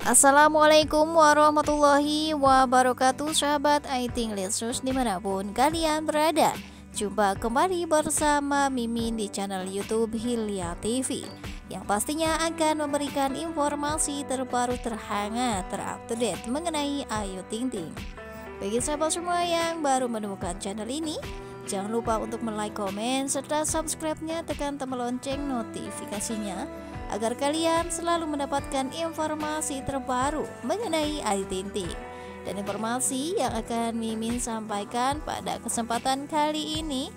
Assalamualaikum warahmatullahi wabarakatuh, sahabat Aiting Lesus dimanapun kalian berada. Jumpa kembali bersama Mimin di channel YouTube Hilya TV, yang pastinya akan memberikan informasi terbaru, terhangat, terupdate mengenai Ayu Ting Ting. Bagi sahabat semua yang baru menemukan channel ini, jangan lupa untuk like, komen, serta subscribe-nya, tekan tombol lonceng notifikasinya agar kalian selalu mendapatkan informasi terbaru mengenai Ayu Ting Ting. Dan informasi yang akan Mimin sampaikan pada kesempatan kali ini,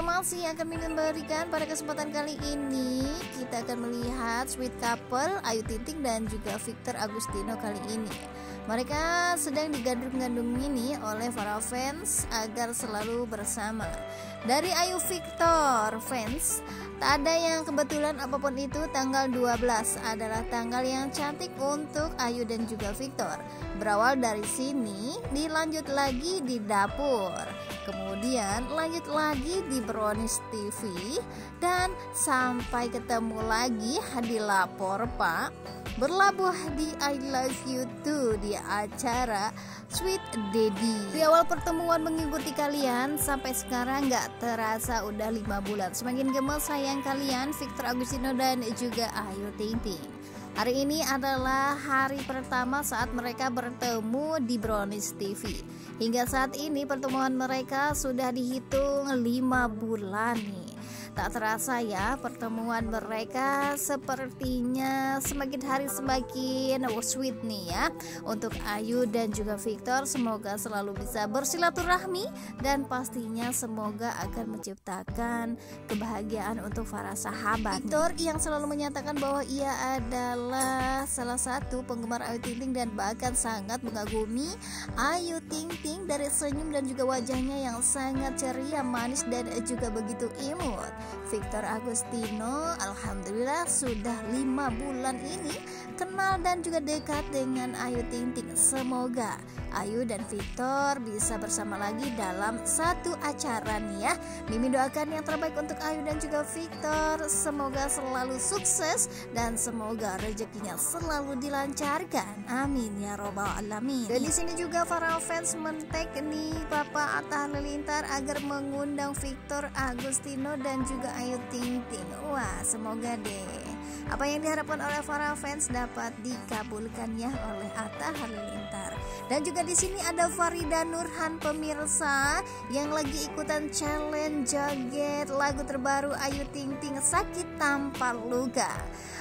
kita akan melihat sweet couple Ayu Ting Ting dan juga Victor Agustino kali ini. Mereka sedang digandrung-gandrung ini oleh para fans agar selalu bersama. Dari Ayu Victor fans, tak ada yang kebetulan apapun itu. Tanggal 12 adalah tanggal yang cantik untuk Ayu dan juga Victor. Berawal dari sini, dilanjut lagi di dapur, kemudian lanjut lagi di Brownies TV, dan sampai ketemu lagi di Lapor Pak, berlabuh di I Love You Too di acara Sweet Daddy. Di awal pertemuan mengikuti kalian sampai sekarang gak terasa udah 5 bulan. Semakin gemes sayang kalian, Victor Agustino dan juga Ayu Ting Ting. Hari ini adalah hari pertama saat mereka bertemu di Brownies TV. Hingga saat ini pertemuan mereka sudah dihitung 5 bulan nih. Tak terasa ya, pertemuan mereka sepertinya semakin hari semakin sweet nih ya. Untuk Ayu dan juga Victor, semoga selalu bisa bersilaturahmi dan pastinya semoga akan menciptakan kebahagiaan untuk para sahabat. Victor yang selalu menyatakan bahwa ia adalah salah satu penggemar Ayu Ting Ting dan bahkan sangat mengagumi Ayu Ting Ting dari senyum dan juga wajahnya yang sangat ceria, manis dan juga begitu imut. Victor Agustino alhamdulillah sudah 5 bulan ini kenal dan juga dekat dengan Ayu Ting Ting. Semoga Ayu dan Victor bisa bersama lagi dalam satu acara nih ya. Mimin doakan yang terbaik untuk Ayu dan juga Victor. Semoga selalu sukses dan semoga rezekinya selalu dilancarkan. Amin ya robbal alamin. Dan di sini juga para fans mentek nih Papa Atta Halilintar agar mengundang Victor Agustino dan juga Ayu Ting Ting. Wah, semoga deh apa yang diharapkan oleh para fans dapat dikabulkan ya oleh Atta Halilintar. Dan juga di sini ada Farida Nurhan pemirsa yang lagi ikutan challenge joget lagu terbaru Ayu Ting Ting, Sakit Tanpa Luka.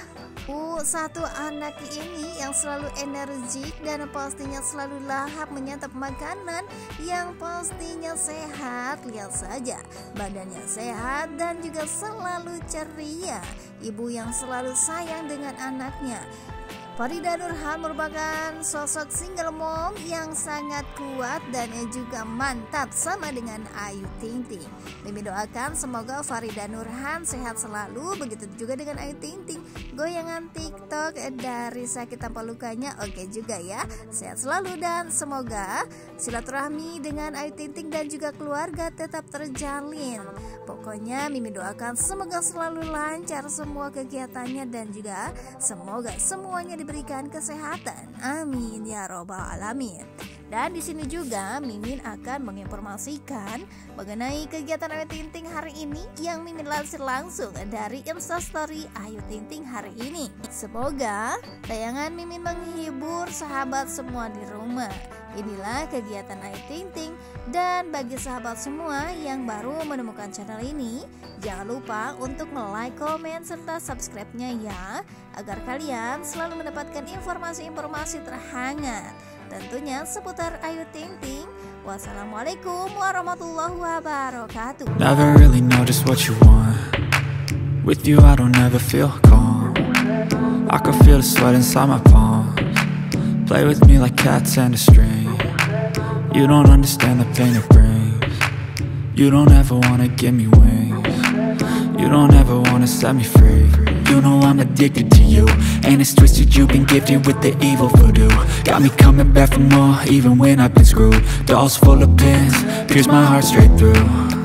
Satu anak ini yang selalu energik dan pastinya selalu lahap menyantap makanan yang pastinya sehat. Lihat saja, badannya sehat dan juga selalu ceria. Ibu yang selalu sayang dengan anaknya. Farida Nurhan merupakan sosok single mom yang sangat kuat dan juga mantap sama dengan Ayu Ting Ting. Mimin doakan semoga Farida Nurhan sehat selalu, begitu juga dengan Ayu Ting Ting. Goyangan TikTok dari Sakit Tanpa Lukanya oke juga ya. Sehat selalu dan semoga silaturahmi dengan Ayu Ting Ting dan juga keluarga tetap terjalin. Pokoknya Mimin doakan semoga selalu lancar semua kegiatannya dan juga semoga semuanya diberikan kesehatan. Amin ya robbal alamin. Dan di sini juga Mimin akan menginformasikan mengenai kegiatan Ayu Ting Ting hari ini yang Mimin lansir langsung dari Instastory Ayu Ting Ting hari ini. Semoga tayangan Mimin menghibur sahabat semua di rumah. Inilah kegiatan Ayu Ting Ting. Dan bagi sahabat semua yang baru menemukan channel ini, jangan lupa untuk like, komen, serta subscribe-nya ya, agar kalian selalu mendapatkan informasi-informasi terhangat tentunya seputar Ayu Ting Ting. Wassalamualaikum warahmatullahi wabarakatuh. Never really know just what you want. With you I don't ever feel calm. I can feel the sweat inside my palms. Play with me like cats and a string. You don't understand the pain it brings. You don't ever wanna give me wings. You don't ever wanna set me free. You know I'm addicted to you, and it's twisted, you've been gifted with the evil voodoo. Got me coming back for more, even when I've been screwed. Dolls full of pins, pierce my heart straight through.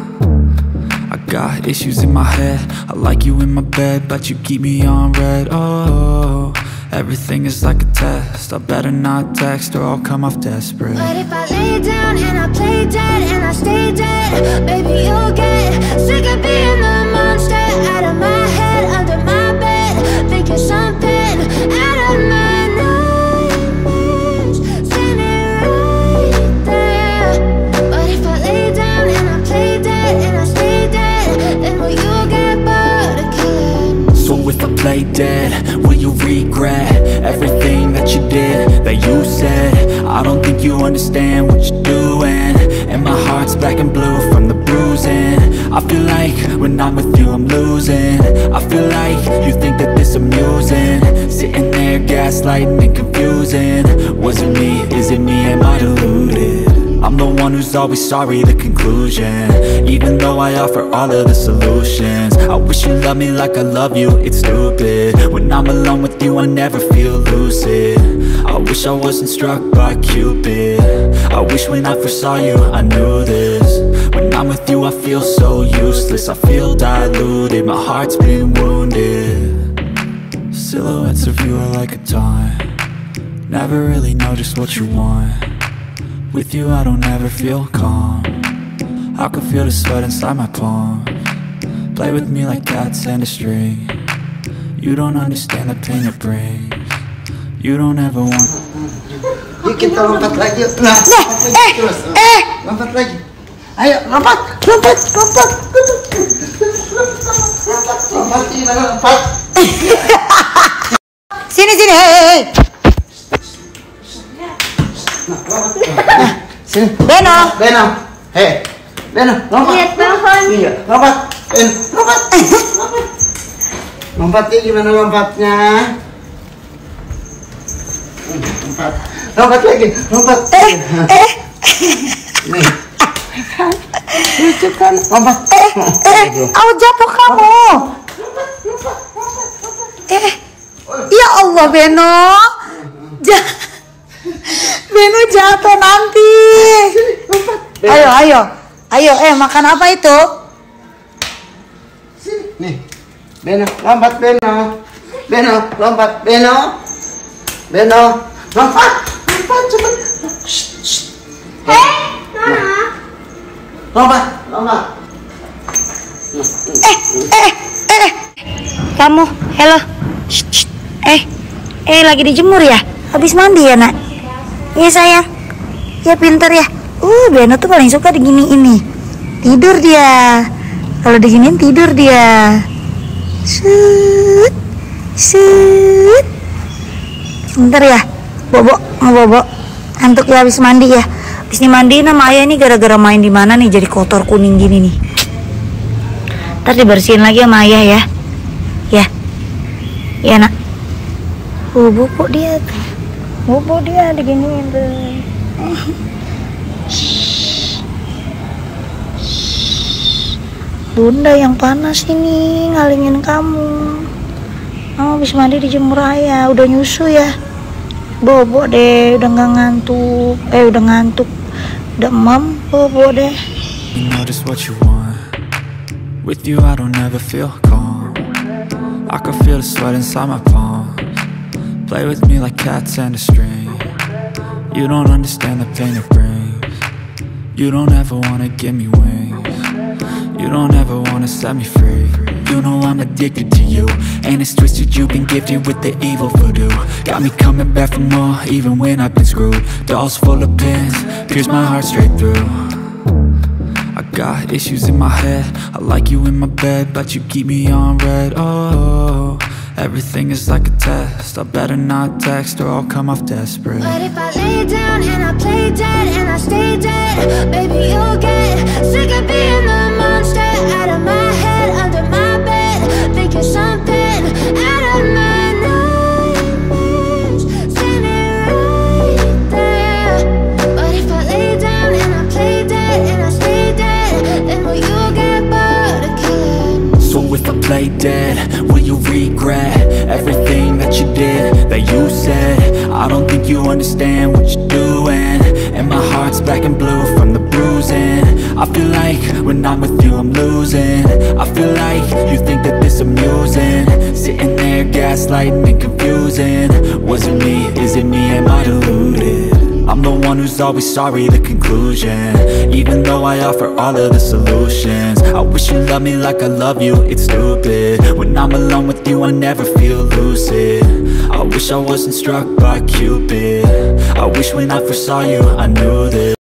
I got issues in my head, I like you in my bed, but you keep me on red, oh. Everything is like a test. I better not text or I'll come off desperate. But if I lay down and I play dead and I stay dead, baby, you'll get sick of being the monster out of my head, under my bed, thinking something out of my nightmares, standing right there. But if I lay down and I play dead and I stay dead, then will you get bored of killing? So if I play dead, will you regret everything that you did, that you said? I don't think you understand what you're doing, and my heart's black and blue from the bruising. I feel like when I'm with you I'm losing. I feel like you think that this amusing, sitting there gaslighting and confusing. Was it me? Is it me? Am I deluded? I'm the one who's always sorry, the conclusion, even though I offer all of the solutions. I wish you loved me like I love you, it's stupid. When I'm alone with you I never feel lucid. I wish I wasn't struck by Cupid. I wish when I first saw you I knew this. When I'm with you I feel so useless, I feel diluted, my heart's been wounded. Silhouettes of you are like a taunt, never really know just what you want. With you I don't ever feel calm, I can feel the sweat inside my palms. Play with me like cats and a string. You don't understand the pain it brings. You don't ever want. Yuk kita lompat lagi. Nah, lompat lagi. Ayo lompat. Lompat gimana lompat? Sini hei. Sini. Beno. Hei. Beno, lompat. Lihat pohon. Iya, lompat. Lompat. Lompatnya gimana lompatnya? Lompat lagi, lompat. Nih. Lucu kan? Lompat. Awas jatuh kamu. Ya Allah Beno. Beno jatuh nanti. Ayo, makan apa itu? Nih. Beno, lompat Beno. Lompat cepet. Hei, Mama. Lompat. Kamu, hello. Lagi dijemur ya? Habis mandi ya, Nak? Iya, sayang. Ya, pinter ya. Beno tuh paling suka diginiin nih. Tidur dia. Kalau diginiin tidur dia. Sut. Bentar ya. Bobo. Antuk ya habis mandi ya. Habis dimandiin sama ayah nih gara-gara main di mana nih jadi kotor kuning gini nih. Ntar dibersihin lagi sama ayah ya. Ya Nak. Bobo dia diginiin tuh. Bunda yang panas ini ngalingin kamu. Kamu habis mandi dijemur ayah, udah nyusu ya. Bobo deh, udah nggak ngantuk. Udah ngantuk, udah emam, bobo deh. You know just what you want. With you I don't ever feel calm, I can feel the sweat inside my palms. Play with me like cats and a string. You don't understand the pain it brings. You don't ever wanna give me wings. You don't ever wanna set me free. You know I'm addicted to you, and it's twisted, you've been gifted with the evil voodoo. Got me coming back for more, even when I've been screwed. Dolls full of pins, pierce my heart straight through. I got issues in my head, I like you in my bed, but you keep me on red. Oh, everything is like a test. I better not text or I'll come off desperate. But if I lay down and I play dead and I stay dead, baby, you'll get sick of being the monster out of my head, under my bed, thinking something out of my nightmares, standing right there. But if I lay down and I play dead and I stay dead, then will you get bored of killing? So if I play dead, will you regret everything that you did, that you said? I don't think you understand what you're doing, and my heart's black and blue from the bruising. I feel like when I'm with you I'm losing. I feel like you think that this amusing, sitting there gaslighting and confusing. Was it me? Is it me? Am I deluded? I'm the one who's always sorry, the conclusion. Even though I offer all of the solutions, I wish you loved me like I love you, it's stupid. When I'm alone with you, I never feel lucid. I wish I wasn't struck by Cupid. I wish when I first saw you, I knew this.